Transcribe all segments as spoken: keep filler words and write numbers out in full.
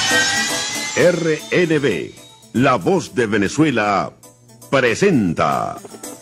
R N B, La Voz de Venezuela, presenta...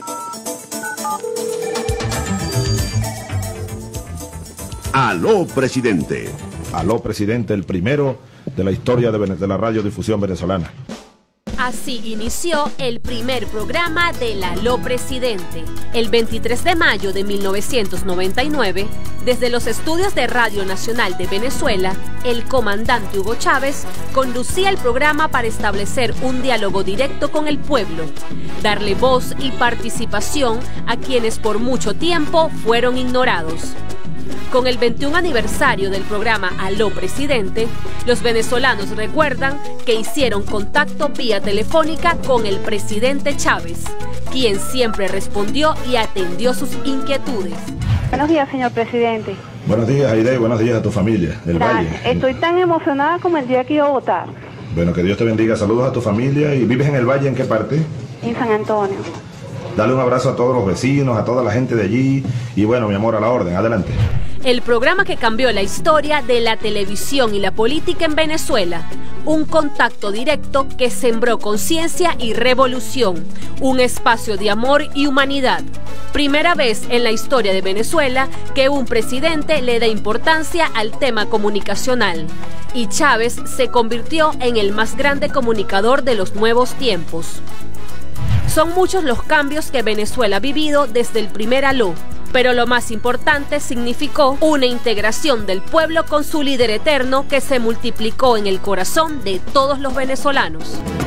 Aló, Presidente. Aló, Presidente, el primero de la historia de, de la radiodifusión venezolana. Así inició el primer programa del Aló Presidente. El veintitrés de mayo de mil novecientos noventa y nueve, desde los estudios de Radio Nacional de Venezuela, el comandante Hugo Chávez conducía el programa para establecer un diálogo directo con el pueblo, darle voz y participación a quienes por mucho tiempo fueron ignorados. Con el veintiún aniversario del programa Aló Presidente, los venezolanos recuerdan que hicieron contacto vía telefónica con el presidente Chávez, quien siempre respondió y atendió sus inquietudes. Buenos días, señor presidente. Buenos días, Aide, y buenos días a tu familia, del Valle. Estoy tan emocionada como el día que iba a votar. Bueno, que Dios te bendiga. Saludos a tu familia. ¿Y vives en el Valle en qué parte? En San Antonio. Dale un abrazo a todos los vecinos, a toda la gente de allí. Y bueno, mi amor, a la orden. Adelante. El programa que cambió la historia de la televisión y la política en Venezuela. Un contacto directo que sembró conciencia y revolución. Un espacio de amor y humanidad. Primera vez en la historia de Venezuela que un presidente le da importancia al tema comunicacional. Y Chávez se convirtió en el más grande comunicador de los nuevos tiempos. Son muchos los cambios que Venezuela ha vivido desde el primer Aló, pero lo más importante significó una integración del pueblo con su líder eterno que se multiplicó en el corazón de todos los venezolanos.